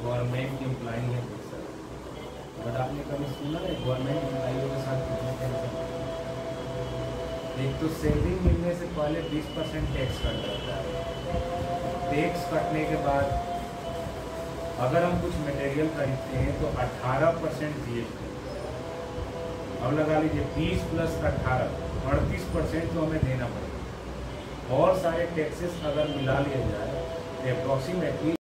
Government employee है sir, but आपने कभी सुना है गवर्नमेंट एम्प्लॉइयों के साथ कितने टेंशन? एक तो सैलरी मिलने से पहले 20% टैक्स कट जाता है। टैक्स कटने के बाद अगर हम कुछ मटेरियल खरीदते हैं तो 18% GST। अब लगा लीजिए 20 + 18 38% तो हमें देना पड़ेगा। और सारे टैक्सेस अगर मिला लिया जाए तो अप्रॉक्सीमेटली